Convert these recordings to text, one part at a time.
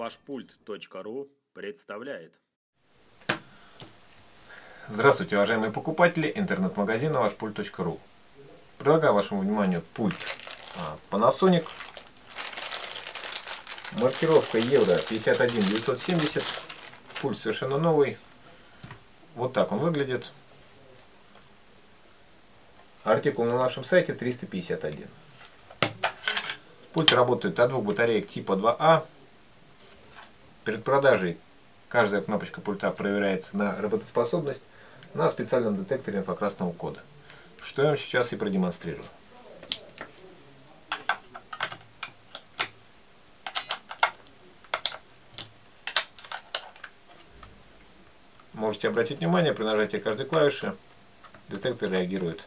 Вашпульт.ру представляет. Здравствуйте, уважаемые покупатели интернет-магазина Вашпульт.ру. Предлагаю вашему вниманию пульт Panasonic. Маркировка Евро 51970. Пульт совершенно новый. Вот так он выглядит. Артикул на нашем сайте 351. Пульт работает от двух батареек типа 2А. Перед продажей каждая кнопочка пульта проверяется на работоспособность на специальном детекторе инфракрасного кода, что я вам сейчас и продемонстрирую. Можете обратить внимание, при нажатии каждой клавиши детектор реагирует.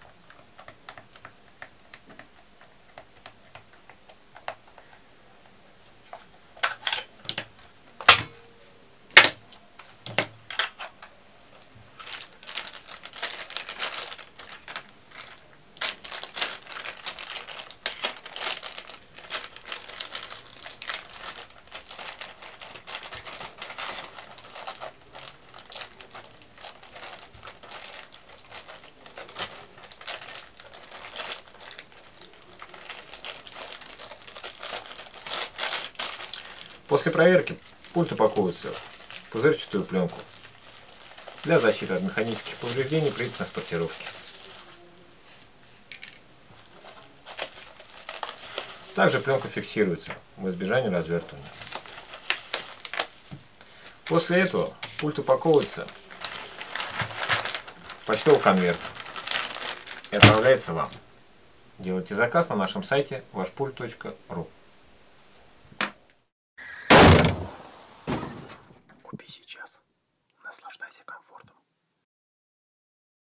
После проверки пульт упаковывается в пузырчатую пленку для защиты от механических повреждений при транспортировке. Также пленка фиксируется в избежание развертывания. После этого пульт упаковывается в почтовый конверт и отправляется вам. Делайте заказ на нашем сайте вашпульт.ру.